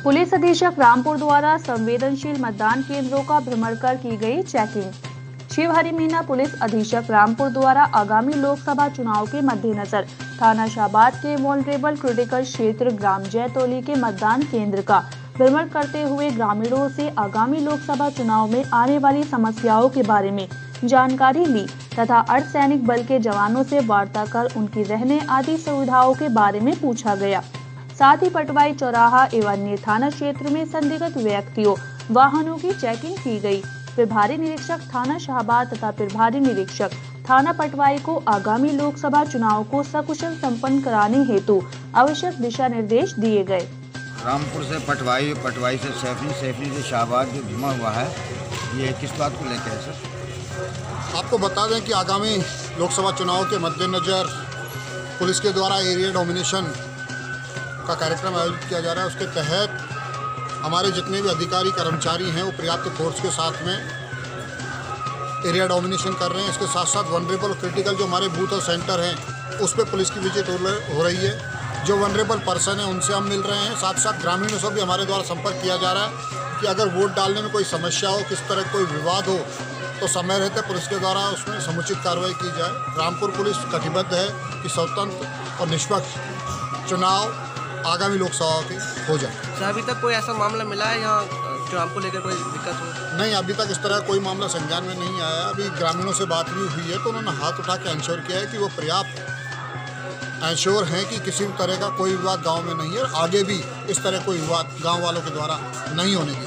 Police अधीक्षक रामपुर द्वारा संवेदनशील मतदान केंद्रों का भ्रमण कर की गई चेकिंग। शिवहरी मीना पुलिस अधीक्षक रामपुर द्वारा आगामी लोकसभा चुनाव के मद्देनजर थाना शाहबाद के वल्नरेबल क्रिटिकल क्षेत्र ग्राम जैतोली के मतदान केंद्र का भ्रमण करते हुए ग्रामीणों से आगामी लोकसभा चुनाव में आने वाली समस्याओं के बारे में जानकारी ली तथा अर्धसैनिक बल के जवानों से वार्ता कर उनकी रहने आदि सुविधाओं के बारे में पूछा गया। साथ ही पटवाई चौराहा एवं अन्य थाना क्षेत्र में संदिग्ध व्यक्तियों वाहनों की चेकिंग की गई। प्रभारी निरीक्षक थाना शाहबाद तथा प्रभारी निरीक्षक थाना पटवाई को आगामी लोकसभा चुनाव को सकुशल संपन्न कराने हेतु आवश्यक दिशा निर्देश दिए गए। रामपुर से पटवाई से सैफनी से शाहबाद जो घुमा हुआ है, ये किस बात को लेकर है सर? आपको बता दें कि आगामी लोकसभा चुनाव के मद्देनज़र पुलिस के द्वारा एरिया डोमिनेशन का कार्यक्रम आयोजित किया जा रहा है। उसके तहत हमारे जितने भी अधिकारी कर्मचारी हैं वो पर्याप्त फोर्स के साथ में एरिया डोमिनेशन कर रहे हैं। इसके साथ साथ वनरेबल क्रिटिकल जो हमारे बूथ और सेंटर हैं उस पर पुलिस की विजिट हो रही है। जो वनरेबल पर्सन है उनसे हम मिल रहे हैं। साथ साथ ग्रामीणों से भी हमारे द्वारा संपर्क किया जा रहा है कि अगर वोट डालने में कोई समस्या हो, किस तरह कोई विवाद हो, तो समय रहते पुलिस के द्वारा उसमें समुचित कार्रवाई की जाए। रामपुर पुलिस कटिबद्ध है कि स्वतंत्र और निष्पक्ष चुनाव आगामी लोकसभा के हो जाए। सर, अभी तक कोई ऐसा मामला मिला है यहाँ चुनाव को लेकर कोई दिक्कत हो? नहीं, अभी तक इस तरह कोई मामला संज्ञान में नहीं आया। अभी ग्रामीणों से बात भी हुई है तो उन्होंने हाथ उठा के इंश्योर किया है कि वो पर्याप्त इंश्योर हैं कि किसी भी तरह का कोई विवाद गांव में नहीं है और आगे भी इस तरह कोई विवाद गांव वालों के द्वारा नहीं होने दिया।